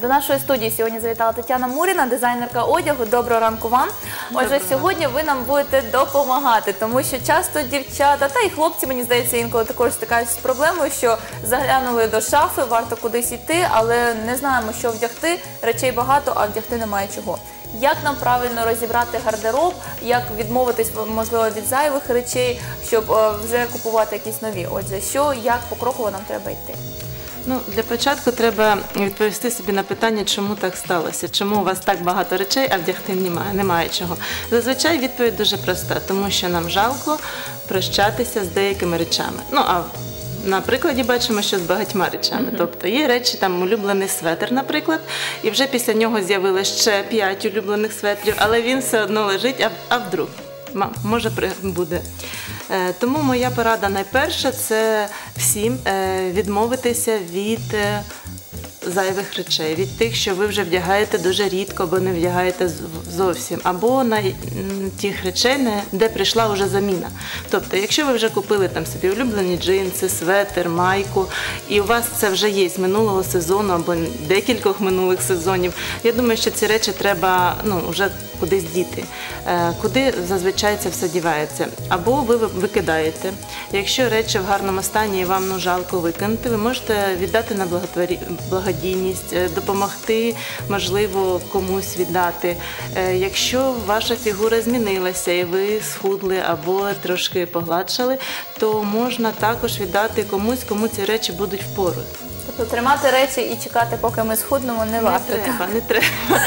До нашої студії сьогодні завітала Тетяна Муріна, дизайнерка одягу. Доброго ранку вам. Отже, сьогодні ви нам будете допомагати, тому що часто дівчата, та й хлопці, мені здається, інколи також стикаються з проблемою, що заглянули до шафи, варто кудись йти, але не знаємо, що вдягти, речей багато, а вдягти немає чого. Як нам правильно розібрати гардероб, як відмовитись, можливо, від зайвих речей, щоб вже купувати якісь нові? Отже, як покроково нам треба йти? Ну, для початку треба відповісти собі на питання, чому так сталося, чому у вас так багато речей, а вдягти немає чого. Зазвичай відповідь дуже проста, тому що нам жалко прощатися з деякими речами. Ну, а на прикладі бачимо, що з багатьма речами. Тобто є речі, там улюблений светр, наприклад, і вже після нього з'явилося ще 5 улюблених светрів, але він все одно лежить, а вдруг? Може буде. Тому моя порада найперша – це всім відмовитися від зайвих речей, від тих, що ви вже вдягаєте дуже рідко, або не вдягаєте зовсім, або на тих речей, де прийшла вже заміна. Тобто, якщо ви вже купили там собі улюблені джинси, светр, майку, і у вас це вже є з минулого сезону або декількох минулих сезонів, я думаю, що ці речі треба вже кудись діти. Куди зазвичай це все дівається? Або ви викидаєте. Якщо речі в гарному стані і вам жалко викинути, ви можете віддати на благодійність, допомогти, можливо, комусь віддати. Якщо ваша фігура змінилася і ви схудли або трошки погладшали, то можна також віддати комусь, кому ці речі будуть впору. Тобто тримати речі і чекати, поки ми схуднемо, не варто. Не треба.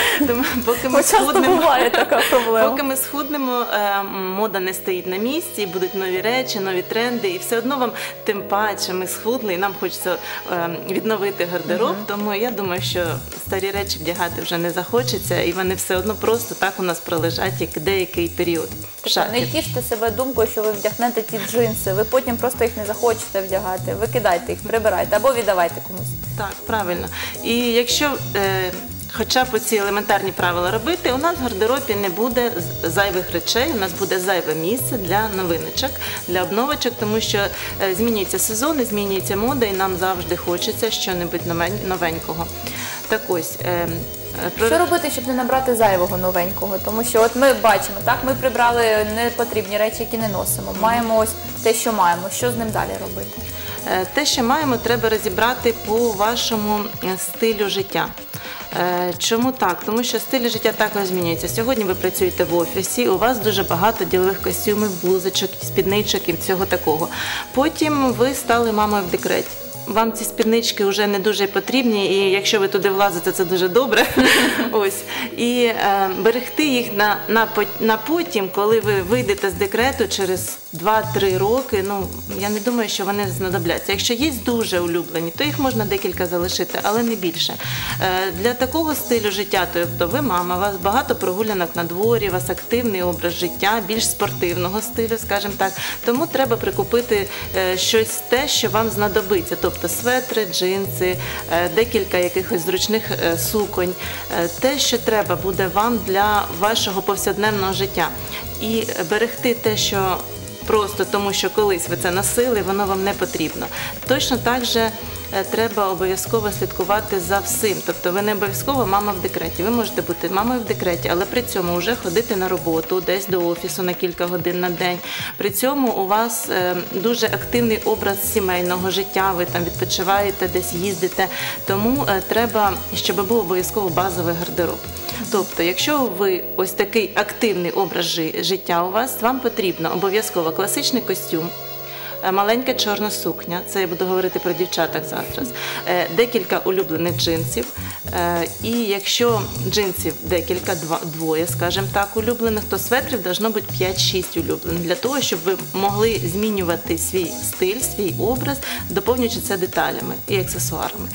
Буває така проблема. Поки ми схуднемо, мода не стоїть на місці, і будуть нові речі, нові тренди, і все одно вам, тим паче, ми схудли, і нам хочеться відновити гардероб, тому я думаю, що старі речі вдягати вже не захочеться, і вони все одно просто так у нас пролежать, як деякий період. Тобто не тіште себе думкою, що ви вдягнете ті джинси, ви потім просто їх не захочете вдягати, викидайте їх, прибирайте або віддавайте комусь. Так, правильно. І якщо хоча б ці елементарні правила робити, у нас в гардеробі не буде зайвих речей, у нас буде зайве місце для новиночок, для обновочок, тому що змінюються сезони, змінюється мода, і нам завжди хочеться щось новенького. Так ось. Що робити, щоб не набрати зайвого новенького? Тому що от ми бачимо, так, ми прибрали непотрібні речі, які не носимо. Маємо ось те, що маємо. Що з ним далі робити? Те, що маємо, треба розібрати по вашому стилю життя. Чому так? Тому що стиль життя також змінюється. Сьогодні ви працюєте в офісі, у вас дуже багато ділових костюмів, блузочок, спідничок і всього такого. Потім ви стали мамою в декреті. Вам ці спіднички вже не дуже потрібні, і якщо ви туди влазите, це дуже добре. Ось. І берегти їх на потім, коли ви вийдете з декрету через 2-3 роки, я не думаю, що вони знадобляться. Якщо є дуже улюблені, то їх можна декілька залишити, але не більше. Для такого стилю життя, тобто ви мама, у вас багато прогулянок на дворі, у вас активний образ життя, більш спортивного стилю, скажімо так, тому треба прикупити щось те, що вам знадобиться. Тобто светри, джинси, декілька якихось зручних суконь, те, що треба буде вам для вашого повсякденного життя. І берегти те, що просто тому, що колись ви це носили, воно вам не потрібно. Точно так же треба обов'язково слідкувати за всім. Тобто ви не обов'язково мама в декреті. Ви можете бути мамою в декреті, але при цьому вже ходити на роботу, десь до офісу на кілька годин на день. При цьому у вас дуже активний образ сімейного життя, ви там відпочиваєте, десь їздите. Тому треба, щоб був обов'язково базовий гардероб. Тобто, якщо ви ось такий активний образ життя у вас, вам потрібно обов'язково класичний костюм, маленька чорна сукня, це я буду говорити про дівчаток зараз, декілька улюблених джинсів, і якщо джинсів декілька, двоє, скажімо так, улюблених, то светрів должно бути 5-6 улюблених, для того, щоб ви могли змінювати свій стиль, свій образ, доповнюючи це деталями і аксесуарами.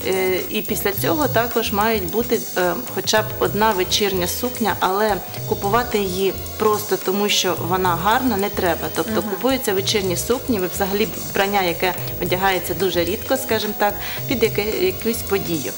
І після цього також мають бути хоча б одна вечірня сукня, але купувати її просто тому, що вона гарна, не треба. Тобто купуються вечірні сукні, ви взагалі вбрання, яке одягається дуже рідко, скажімо так, під якусь подію.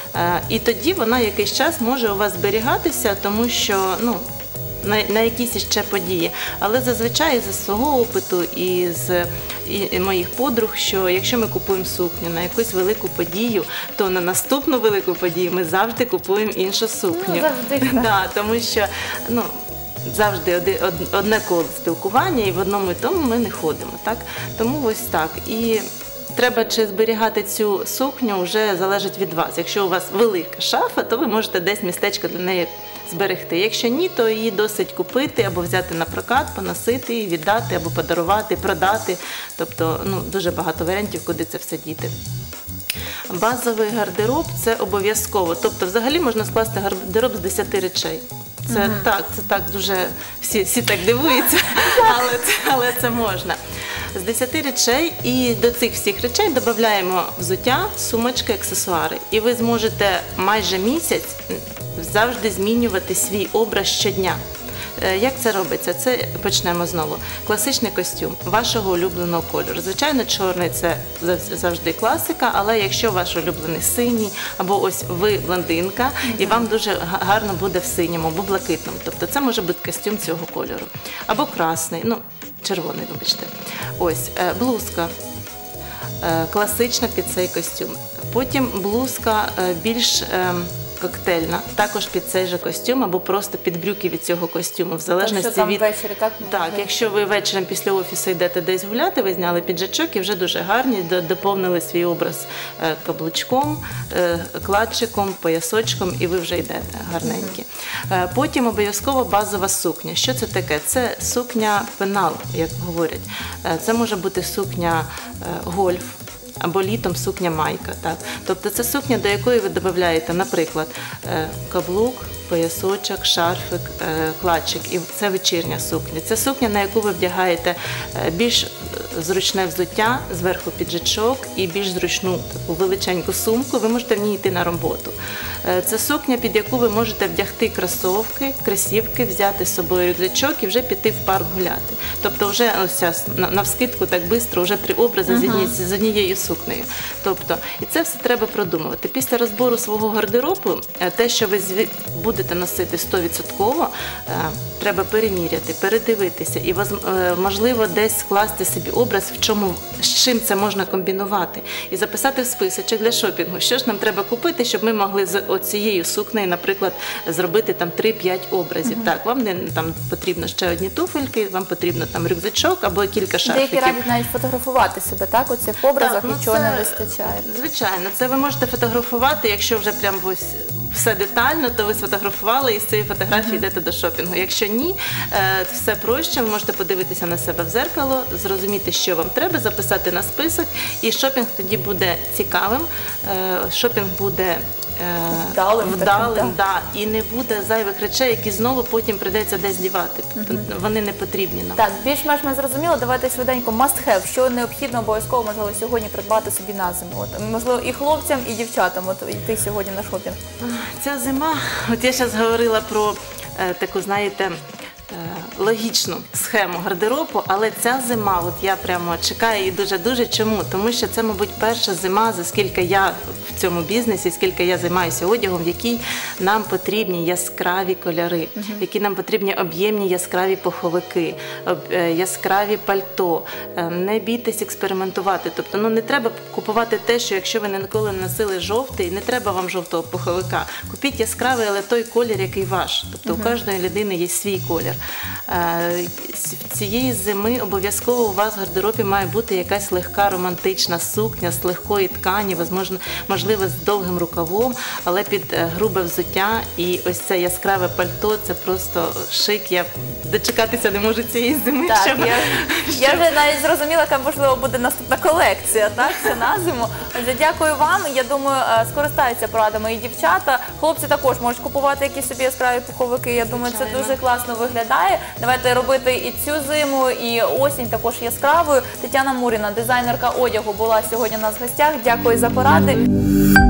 І тоді вона якийсь час може у вас зберігатися, тому що, на якісь ще події. Але зазвичай зі свого опиту і з і моїх подруг, що якщо ми купуємо сукню на якусь велику подію, то на наступну велику подію ми завжди купуємо іншу сукню. Ну, завжди, так. Да, тому що, завжди одне коло спілкування, і в одному і тому ми не ходимо, так? Тому ось так. І треба чи зберігати цю сукню вже залежить від вас. Якщо у вас велика шафа, то ви можете десь містечко для неї зберегти. Якщо ні, то її досить купити або взяти на прокат, поносити її, віддати або подарувати, продати. Тобто, дуже багато варіантів, куди це все діти. Базовий гардероб – це обов'язково. Тобто, взагалі можна скласти гардероб з 10 речей. Це так дуже, всі так дивуються, але це можна. З 10 речей, і до цих всіх речей додаємо взуття, сумочки, аксесуари. І ви зможете майже місяць завжди змінювати свій образ щодня. Як це робиться? Це почнемо знову. Класичний костюм вашого улюбленого кольору. Звичайно, чорний – це завжди класика, але якщо ваш улюблений синій, або ось ви блондинка, і вам дуже гарно буде в синьому, або блакитному. Тобто це може бути костюм цього кольору. Або красний, червоний, вибачте. Ось, блузка класична під цей костюм. Потім блузка більш коктейльна, також під цей же костюм, або просто під брюки від цього костюму, в залежності там від... ввечері, так? Так, якщо ви вечором після офісу йдете десь гуляти, ви зняли піджачок і вже дуже гарні, доповнили свій образ каблучком, кладчиком, поясочком, і ви вже йдете гарненькі. Потім обов'язково базова сукня. Що це таке? Це сукня пенал, як говорять. Це може бути сукня гольф, або літом сукня-майка. Так? Тобто це сукня, до якої ви додаєте, наприклад, каблук, поясочок, шарфик, клатчик. І це вечірня сукня. Це сукня, на яку ви вдягаєте більш зручне взуття, зверху піджачок і більш зручну таку величеньку сумку. Ви можете в ній йти на роботу. Це сукня, під яку ви можете вдягти кросівки, взяти з собою рюкзачок і вже піти в парк гуляти. Тобто вже ось навскидку так швидко вже 3 образи з однією сукнею. Тобто, і це все треба продумувати. Після розбору свого гардеробу, те, що ви будете носити 100%, треба переміряти, передивитися і, можливо, десь скласти собі образ, з чим це можна комбінувати. І записати в списочок для шопінгу, що ж нам треба купити, щоб ми могли з оцією сукнею, наприклад, зробити там 3-5 образів. Так, вам не потрібно ще одні туфельки, вам потрібно там рюкзачок або кілька шарфиків. Деякі радять навіть фотографувати себе, так, у цих образах, нічого не вистачає. Звичайно, це ви можете фотографувати, якщо вже прям ось все детально, то ви сфотографували і з цієї фотографії йдете до шопінгу. Якщо ні, все проще, ви можете подивитися на себе в дзеркало, зрозуміти, що вам треба, записати на список, і шопінг тоді буде цікавим, шопінг буде вдалим, і не буде зайвих речей, які знову потім прийдеться десь дівати. Вони не потрібні нам. Так, більш-менш ми зрозуміли, давайте швиденько must-have, що необхідно обов'язково, можливо, сьогодні придбати собі на зиму. Можливо, і хлопцям, і дівчатам йти сьогодні на шопінг. Ця зима, от я зараз говорила про таку, знаєте, логічну схему гардеробу, але ця зима, от я прямо чекаю її дуже-дуже. Чому? Тому що це, мабуть, перша зима, за скільки я в цьому бізнесі, скільки я займаюся одягом, в якій нам потрібні яскраві кольори, в якій нам потрібні об'ємні яскраві пуховики, яскраві пальто. Не бійтесь експериментувати. Тобто, не треба купувати те, що якщо ви ніколи не носили жовтий, не треба вам жовтого пуховика. Купіть яскравий, але той колір, який ваш. Тобто, у кожної людини є свій колір. Цієї зими обов'язково у вас в гардеробі має бути якась легка романтична сукня з легкої ткані, можливо, з довгим рукавом, але під грубе взуття. І ось це яскраве пальто – це просто шик. Я дочекатися не можу цієї зими. Так, я вже навіть зрозуміла, яка, можливо, буде наступна колекція, так, це на зиму. Отже, дякую вам. Я думаю, скористаються порадами і дівчата. Хлопці також можуть купувати якісь собі яскраві пуховики. Я думаю, це дуже класно виглядає. Давайте робити і цю зиму, і осінь також яскравою. Тетяна Муріна, дизайнерка одягу, була сьогодні у нас в гостях. Дякую за поради.